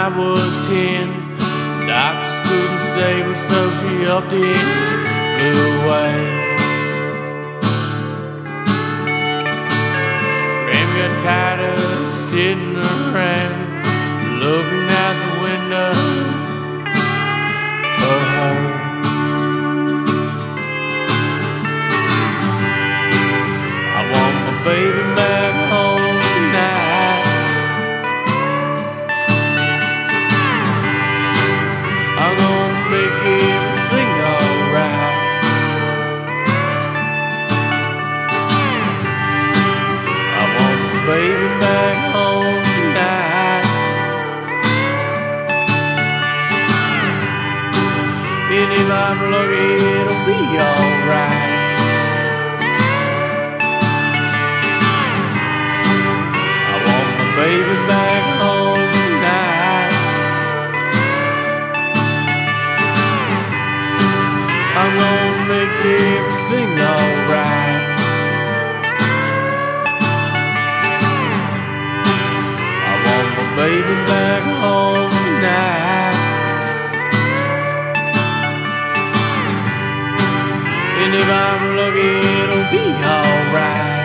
I was 10. Doctors couldn't save her, so she upped it and flew away. Graham got tired of sitting around looking out the window for her. I want my baby back home tonight. I'm gonna make everything alright. I want my baby back home tonight. And if I'm lucky, it'll be alright. I want my baby back home tonight. I'm gonna make everything alright. I want my baby back home tonight. And if I'm lucky, it'll be alright.